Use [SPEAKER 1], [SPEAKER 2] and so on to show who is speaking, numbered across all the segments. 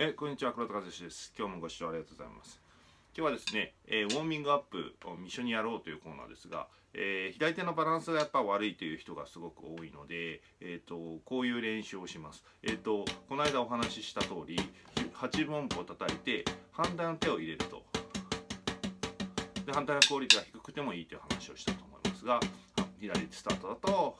[SPEAKER 1] こんにちは、黒田和志です。今日もご視聴ありがとうございます。今日はですね、ウォーミングアップを一緒にやろうというコーナーですが、左手のバランスがやっぱ悪いという人がすごく多いので、こういう練習をします。この間お話しした通り、8分音符を叩いて、反対の手を入れると。で、反対のクオリティが低くてもいいという話をしたと思いますが、左手スタートだと、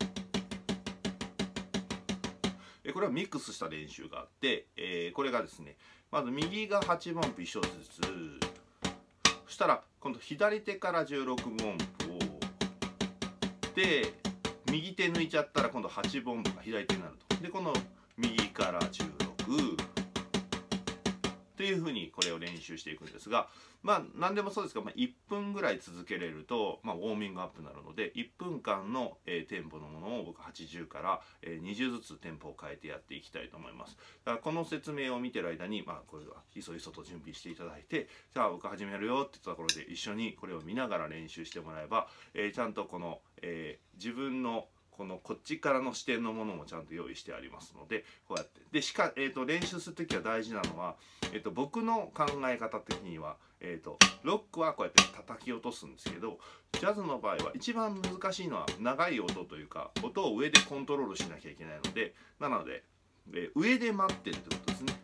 [SPEAKER 1] これはミックスした練習があって、これがですね、まず右が8分音符1小節ずつ、そしたら今度左手から16分音符をで、右手抜いちゃったら今度8分音符が左手になると。で、この右から16というふうにこれを練習していくんですが、何でもそうですが、1分ぐらい続けれると、ウォーミングアップになるので、1分間のテンポのものを僕80から20ずつテンポを変えてやっていきたいと思います。だからこの説明を見てる間に、これはひそひそと準備していただいて、じゃあ僕始めるよって言ったところで一緒にこれを見ながら練習してもらえば、ちゃんとこの、自分のこっちからの視点のものもちゃんと用意してありますので、こうやってで練習する時は大事なのは、僕の考え方的には、ロックはこうやって叩き落とすんですけど、ジャズの場合は一番難しいのは長い音というか、音を上でコントロールしなきゃいけないので、なので、上で待ってるってことですね。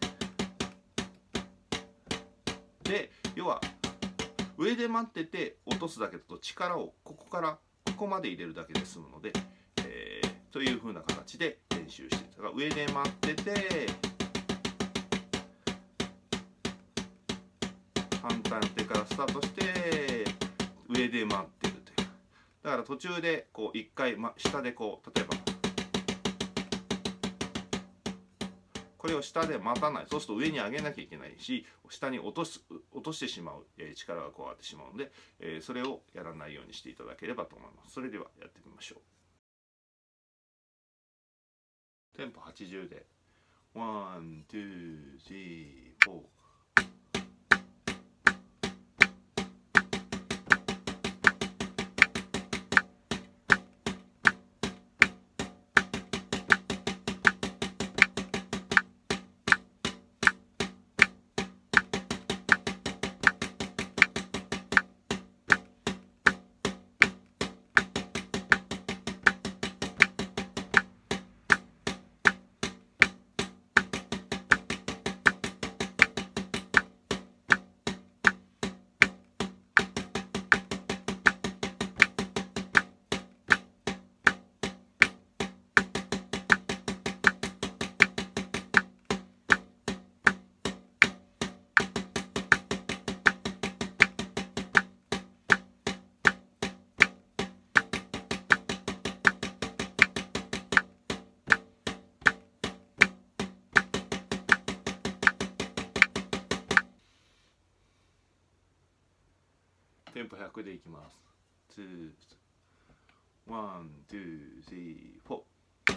[SPEAKER 1] で、要は上で待ってて落とすだけだと力をここからここまで入れるだけで済むので、という風な形で練習していたら、上で待ってて反対の手からスタートして上で待ってるという。だから途中でこう一回、下でこう例えばこれを下で待たない、そうすると上に上げなきゃいけないし、下に落としてしまう、力が加わってしまうので、それをやらないようにしていただければと思います。それではやってみましょう。テンポ80でワン、ツー、スリー、フォー。テンポ100でいきます。ワン、ツー、スリー、フォー。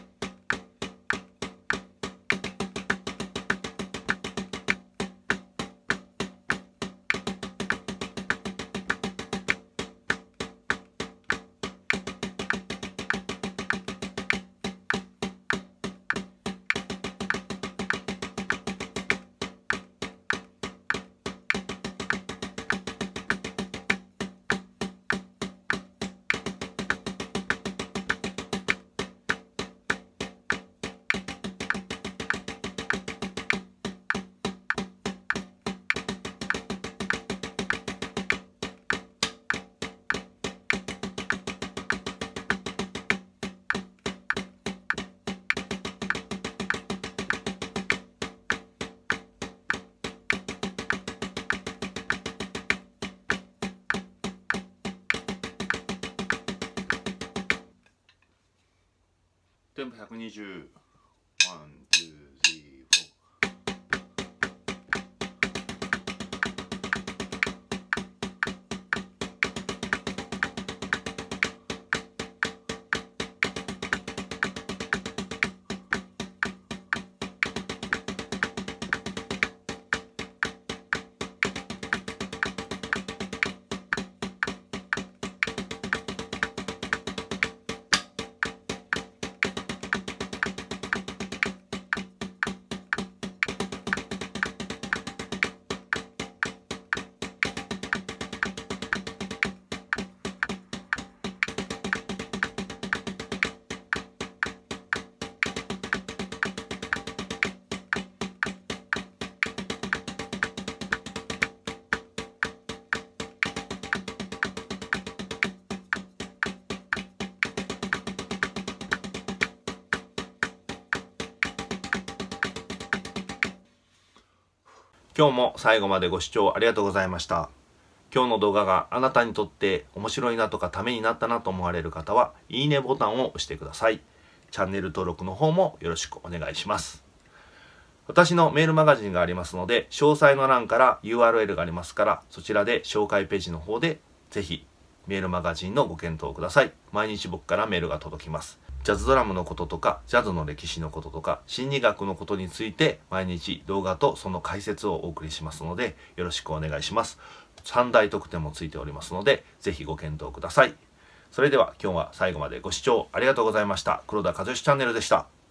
[SPEAKER 1] テンポ120。ワン、ツー、スリー、フォー。 今日も最後までご視聴ありがとうございました。今日の動画があなたにとって面白いなとかためになったなと思われる方は、いいねボタンを押してください。チャンネル登録の方もよろしくお願いします。私のメールマガジンがありますので、詳細の欄から URL がありますから、そちらで紹介ページの方でぜひメールマガジンのご検討ください。毎日僕からメールが届きます。ジャズドラムのこととか、ジャズの歴史のこととか、心理学のことについて毎日動画とその解説をお送りしますので、よろしくお願いします。3大特典もついておりますので、ぜひご検討ください。それでは今日は最後までご視聴ありがとうございました。黒田和義チャンネルでした。